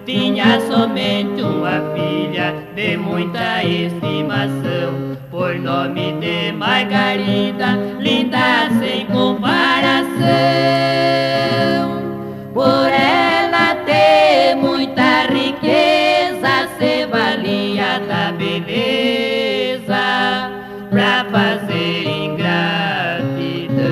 tinha somente uma filha de muita estimação, por nome de Margarida, linda sem comparação. Por ela ter muita riqueza, se valia da beleza pra fazer ingratidão.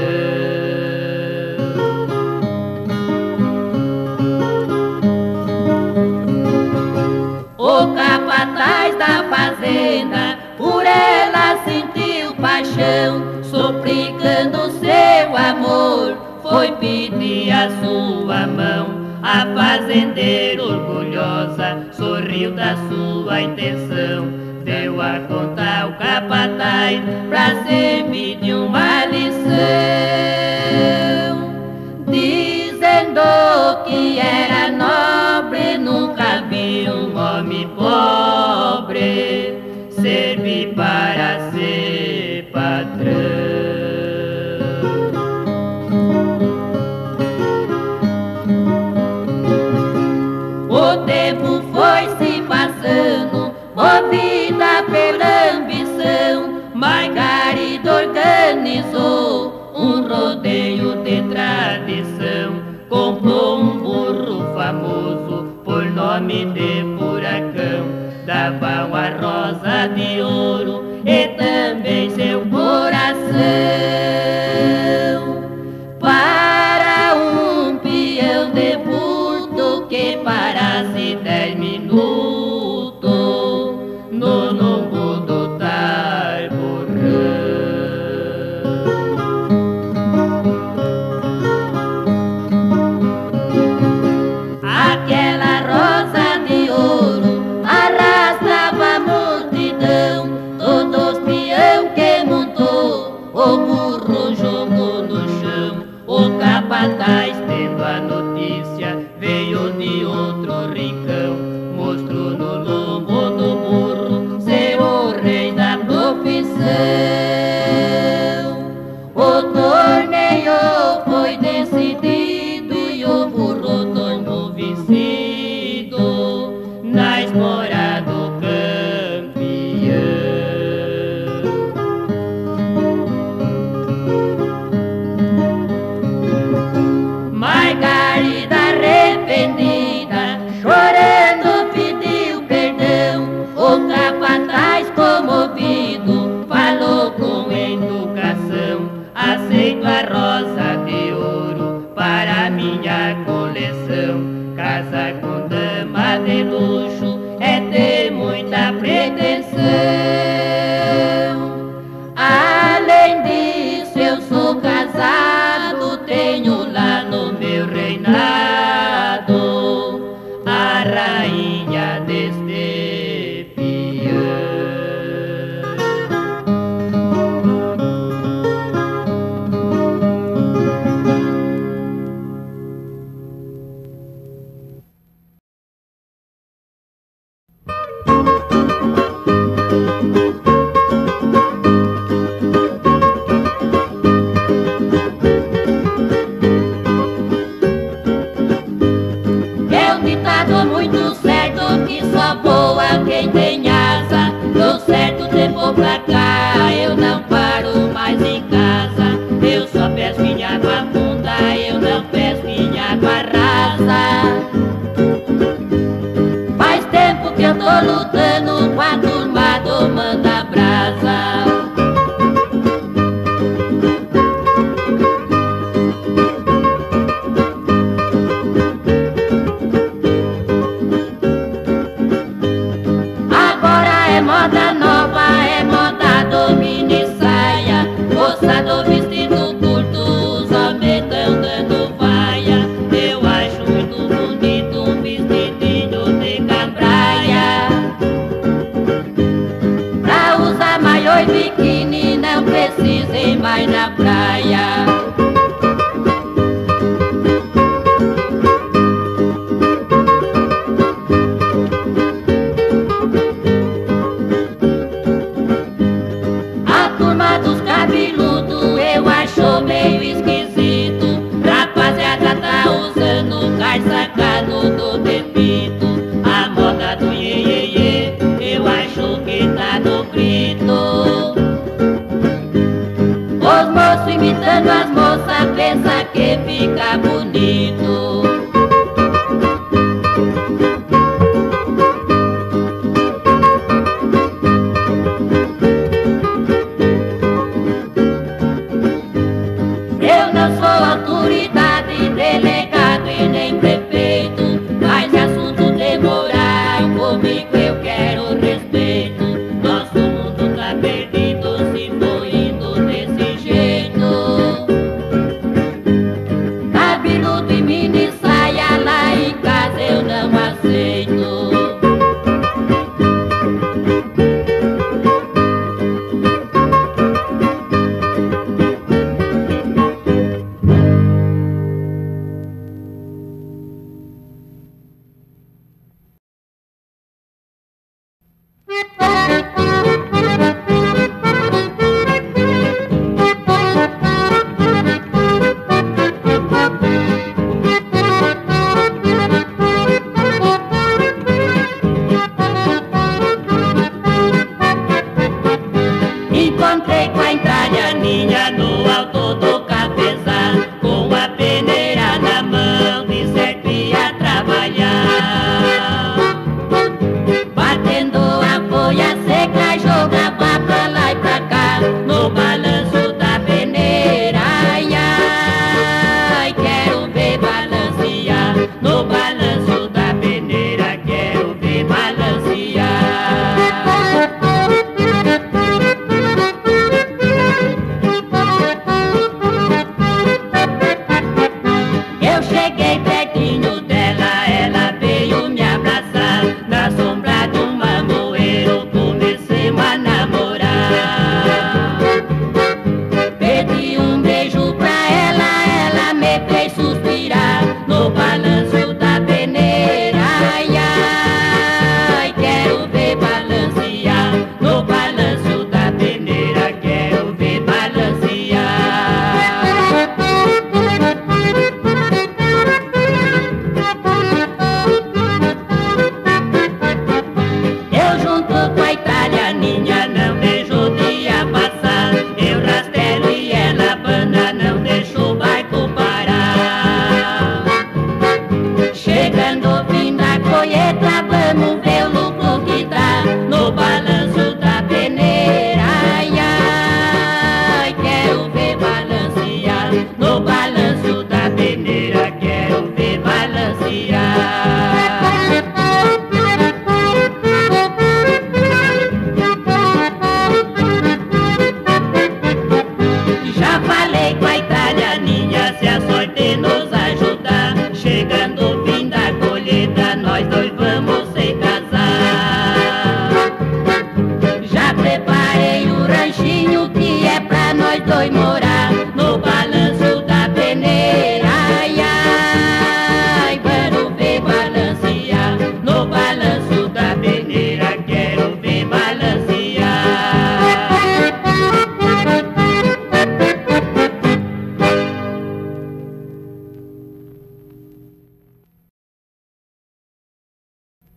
O capataz da fazenda por ela sentiu paixão, suplicando seu amor, foi pedir a sua mão. A fazendeira orgulhosa sorriu da sua intenção, deu a contar o capataz pra servir de uma lição, dizendo que era nobre, nunca vi um homem pobre servir para ser patrão. O tempo foi se passando, movida pela ambição, Margarida organizou um rodeio de tradição. Comprou um burro famoso por nome de Furacão, dava uma rosa de ouro e também seu coração. Para um peão de burro que parasse 10 minutos no lombo do Tarborrão. Aquela rosa de ouro arrastava a multidão, todos peão que montou, o burro jogou no chão. O capataz, tendo a notícia, veio de outro rincão, mostrou no lombo do burro ser o rei da profissão. O torneio foi decidido e o burro tomou vencido na espora do campeão. Margarida arrependida, chorando pediu perdão. O capataz comovido falou com educação: aceito a rosa de ouro para minha coleção. Casa com dama de luxo é ter muita pretensão. Além disso eu sou casado, tenho lá no meu reinado a rainha deste peão. É um ditado muito certo que só voa quem tem asa. Do certo tempo pra cá eu não paro mais em casa. Eu só pesco em água funda, eu não pesco em água rasa. Faz tempo que eu tô lutando com a turma do manda brasa. Agora é moda nova, é moda do mini saia, moça do vestido curto, os homens tão dando vaia. Eu acho muito bonito um vestidinho de cambraia. Pra usar maiô e biquíni não precisa ir mais na praia. A turma dos cabeludos eu acho meio esquisito. Rapaziada tá usando calça canudo de pito.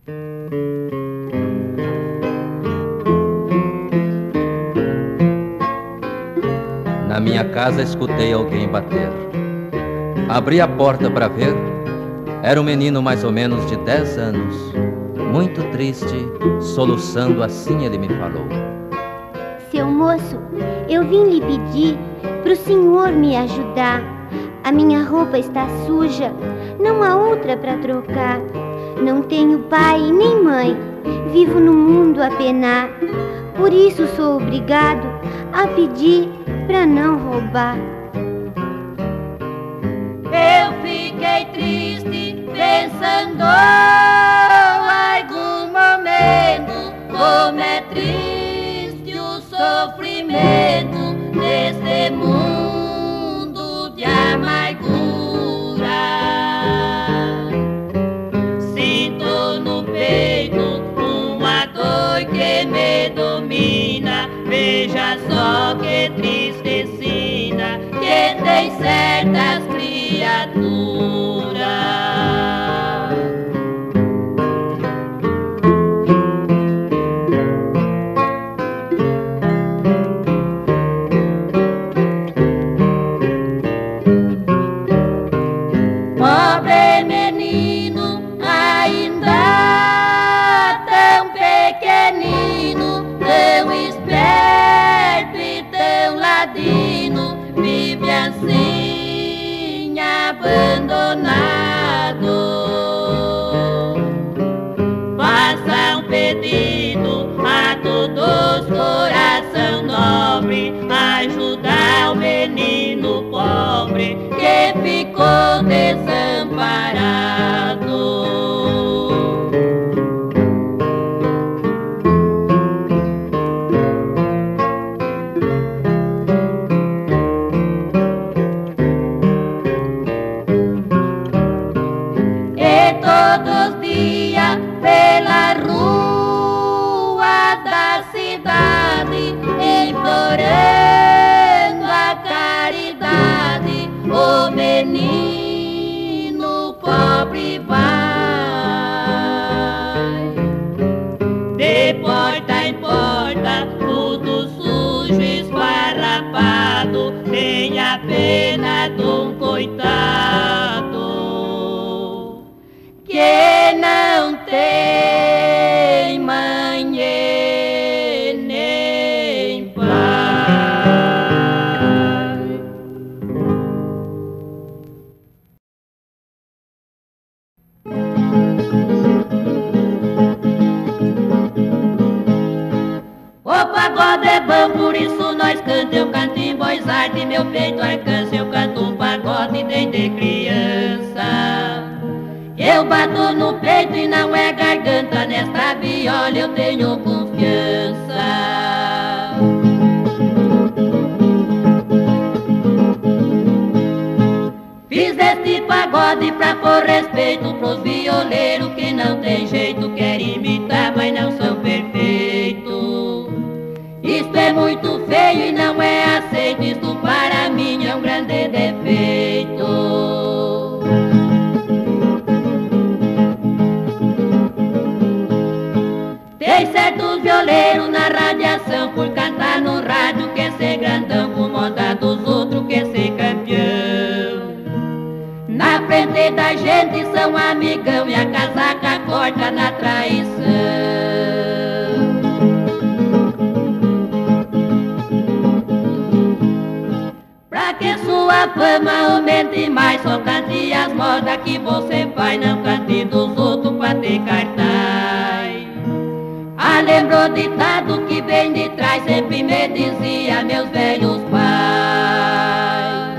Na minha casa escutei alguém bater. Abri a porta para ver. Era um menino mais ou menos de 10 anos. Muito triste, soluçando, assim ele me falou: Seu moço, eu vim lhe pedir pro senhor me ajudar. A minha roupa está suja, não há outra para trocar. Não tenho pai nem mãe, vivo no mundo a penar. Por isso sou obrigado a pedir pra não roubar. Eu fiquei triste pensando algum momento como é triste o sofrimento nesse mundo de amargura. Sinto no peito uma dor que me domina. Veja só que tristecina que tem certas criaturas. Pobre menino, ainda tão pequenino, tão esperto e tão ladino, vive assim abandonado. Faça um pedido a todos, coração nobre, ajudar o menino pobre que ficou desamparado. Todos os dias pela rua da cidade, implorando a caridade, o menino pobre vai. De porta em porta, tudo sujo, esfarrapado, tem a pena de um coitado que não tem mãe nem pai. O pagode é bom, por isso nós cantamos. Eu canto em voz alta e meu peito alcança. Eu canto o pagode desde criança. Eu bato no peito e não é garganta, nesta viola eu tenho confiança. Fiz este pagode pra pôr respeito pros violeiros que não tem jeito, querem imitar mas não são perfeitos. Isto é muito feio e não é aceito, isto para mim é um grande defeito. Tem certos violeiros na radiação por cantar no rádio, quer ser grandão, com moda dos outros quer ser campeão. Na frente da gente são amigão e a casaca corta na traição. Pra que sua fama aumente mais, só cante as modas que você faz, não cante dos outros pra ter cartaz. Ah, lembrou ditado que vem de trás, sempre me dizia meus velhos pais.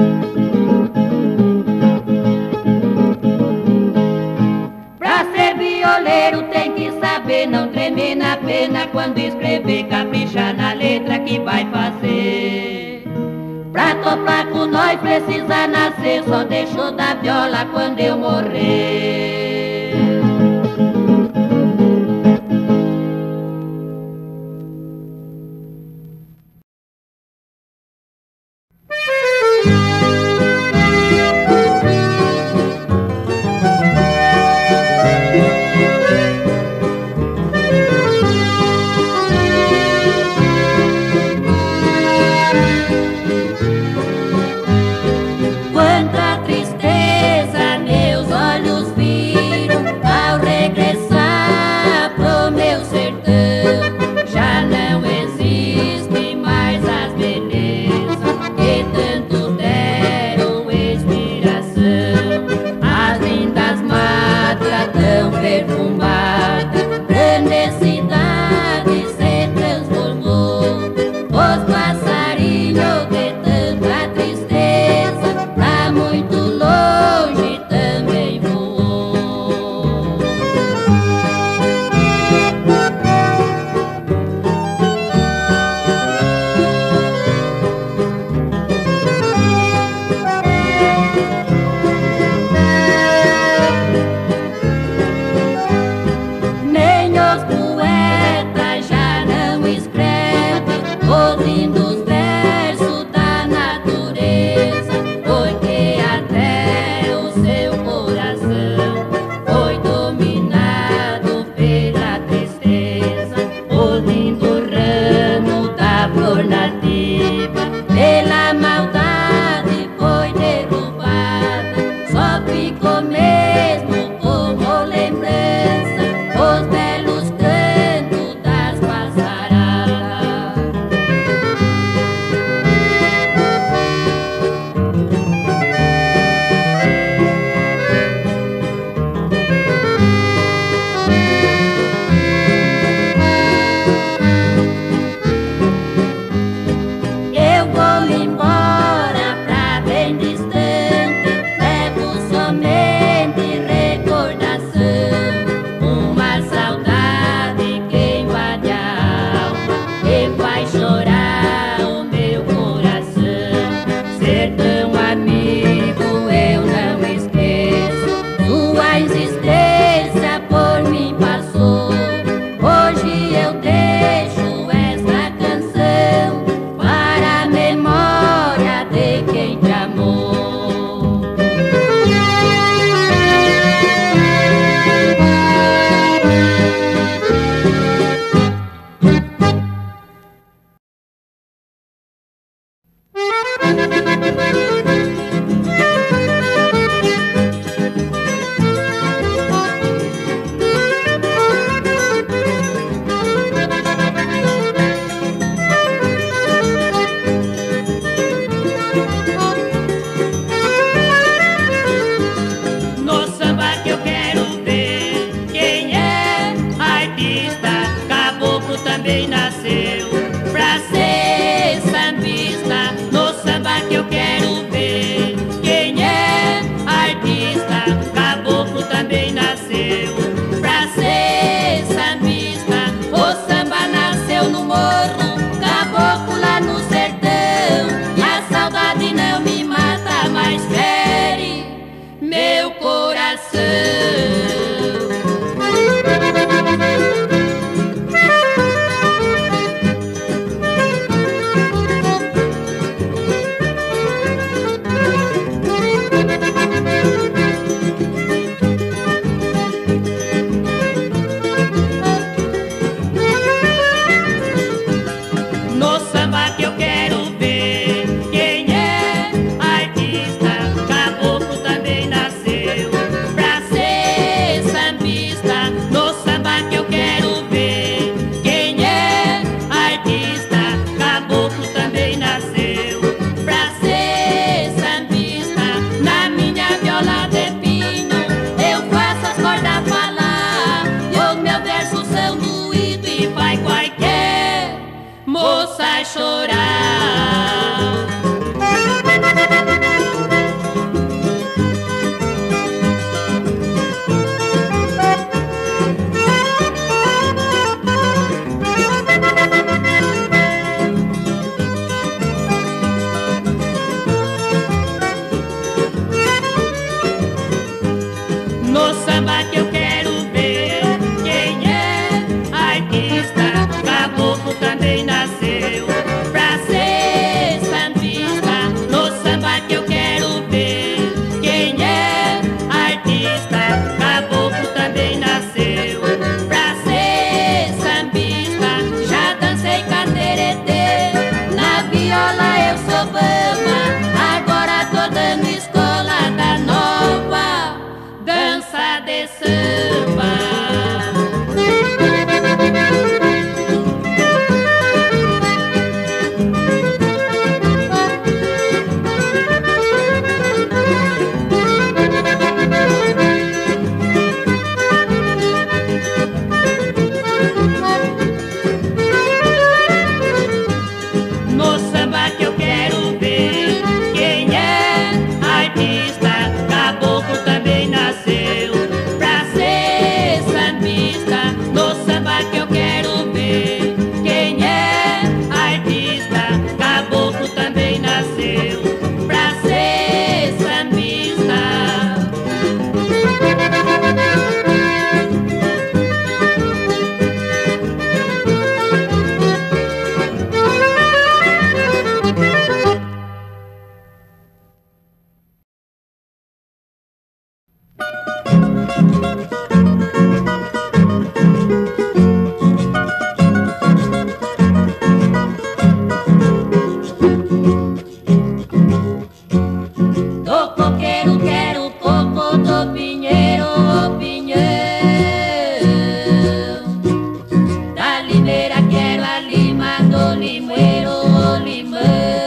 Pra ser violeiro tem que saber não tremer na pena quando escrever, caprichar na letra que vai fazer. Pra topar com nós precisa nascer, só deixou da viola quando eu morrer. vai chorar. No samba que eu quero ver, quem é artista? Caboclo também nasceu pra ser sambista. No samba que eu quero ver, quem é artista? Caboclo também nasceu pra ser sambista. Já dancei cateretê, na viola eu sou bamba. Agora tô dando escola da nova dança de samba. No samba que eu quero ver, quem é artista? Caboclo também nasceu pra ser sambista. No samba que eu quero ver, quem é artista? Caboclo também nasceu pra ser sambista. Do coqueiro quero coco, do pinheiro o pinhão, da limeira quero a lima, do limoeiro o limão,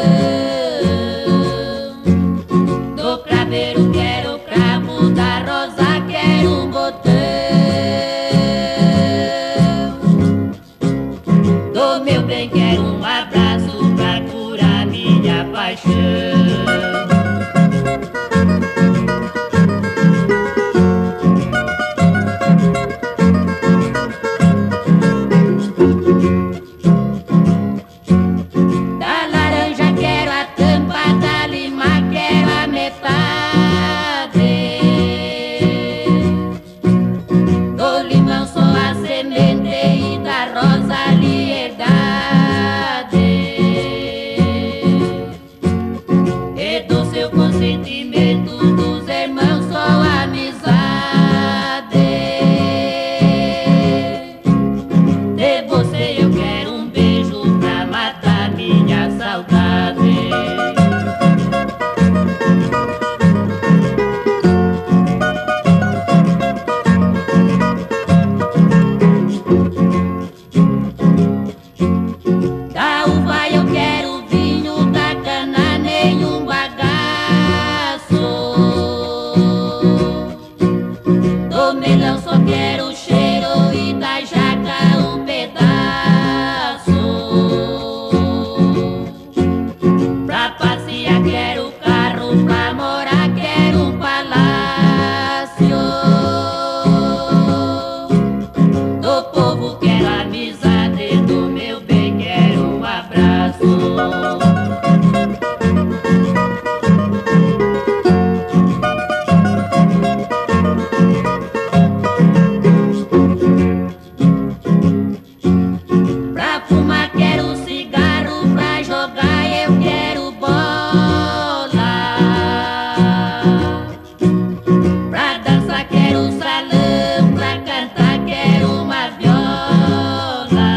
do craveiro quero o cravo, da rosa quero um botão, do meu bem quero um abraço pra curar minha paixão. Da laranja quero a tampa, da lima quero a metade, do limão só a semente e da rosa a liberdade, e do seu consentimento dos irmãos só a amizade. De você eu quero um beijo pra matar minha saudade. Da uva eu quero vinho, da cana nenhum bagaço, do melão só quero o cheiro e da jaca um pedaço. Pra passear quero carro, pra morar quero um palácio, do povo quero amizade, do meu bem quero um abraço. Pra fumar quero cigarro, pra jogar eu quero bola, pra dançar quero salão, pra cantar quero uma viola,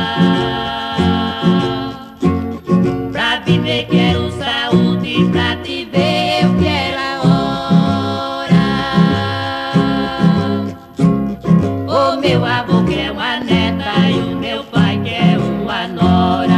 pra viver quero saúde, pra te ver eu quero a hora. O meu avô quer uma neta e o meu pai quer uma nora.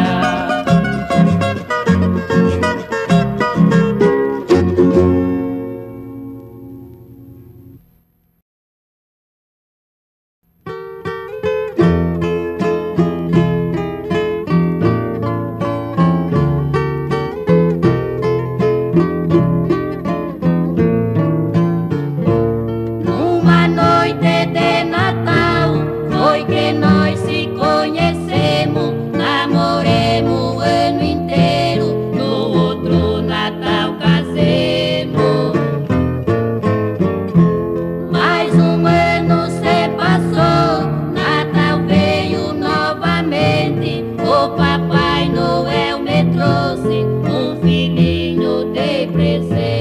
que nós se conhecemos, namoremos o ano inteiro, no outro Natal casemos. Mais um ano se passou, Natal veio novamente, o Papai Noel me trouxe um filhinho de presente.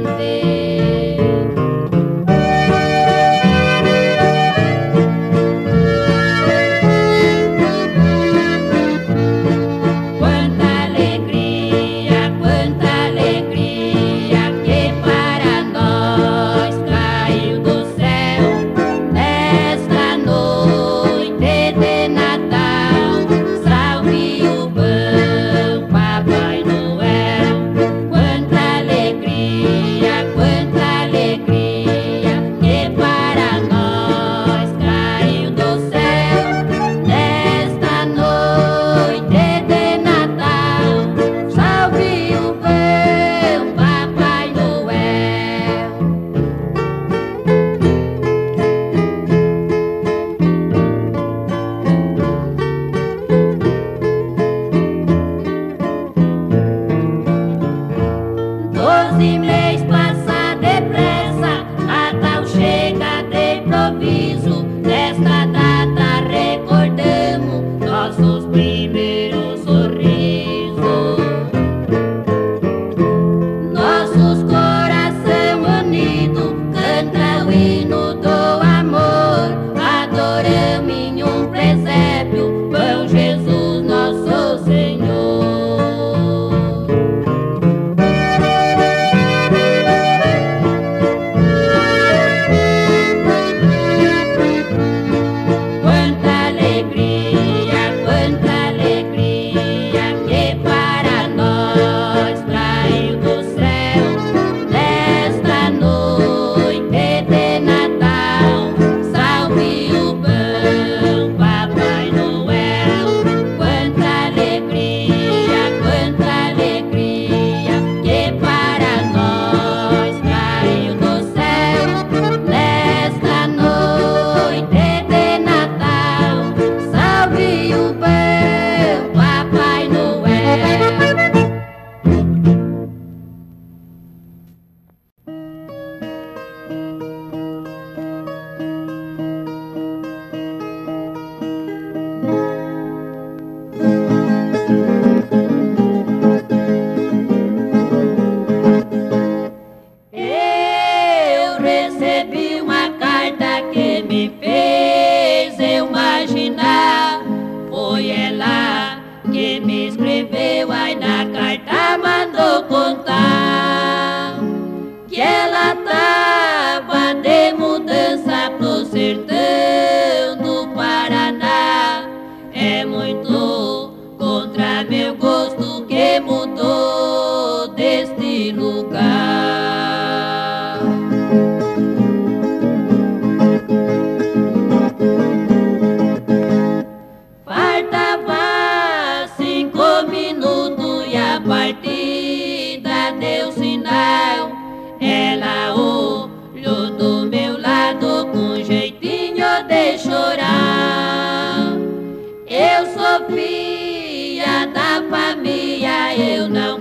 Filha da família, eu não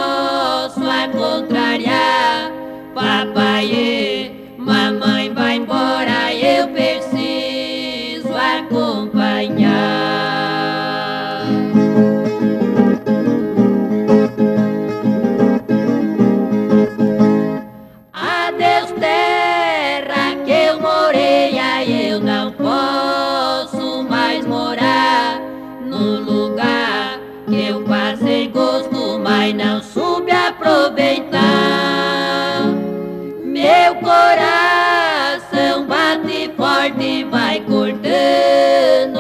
posso a contrariar. Papai e mamãe vai embora, eu preciso acompanhar. Adeus terra que eu morei, eu não posso mais morar no lugar que eu passei gosto, mas não soube aproveitar. Meu coração bate forte, vai cortando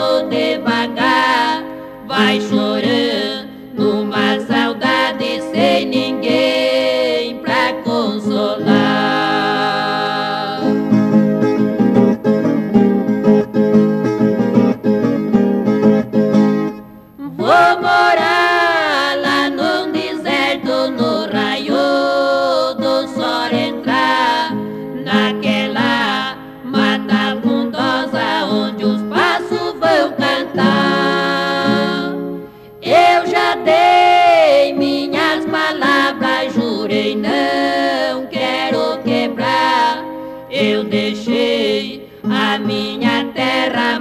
eu deixei a minha terra